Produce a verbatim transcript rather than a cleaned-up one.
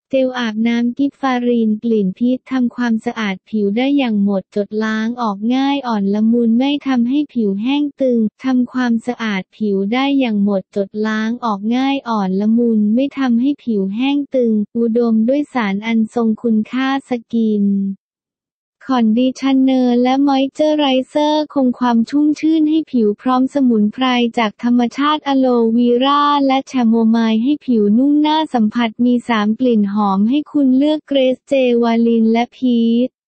เจลอาบน้ำกิฟฟารีนกลิ่นพีชทำความสะอาดผิวได้อย่างหมดจดล้างออกง่ายอ่อนละมุนไม่ทำให้ผิวแห้งตึงทำความสะอาดผิวได้อย่างหมดจดล้างออกง่ายอ่อนละมุนไม่ทำให้ผิวแห้งตึงอุดมด้วยสารอันทรงคุณค่าสกินคอนดิชันเนอร์และมอยเจอไรเซอร์คงความชุ่มชื่นให้ผิวพร้อมสมุนไพรจากธรรมชาติอะโลวีราและแชโมไมล์ให้ผิวนุ่มน่าสัมผัสมีสามกลิ่นหอมให้คุณเลือกเกรซเจวาลินและพีช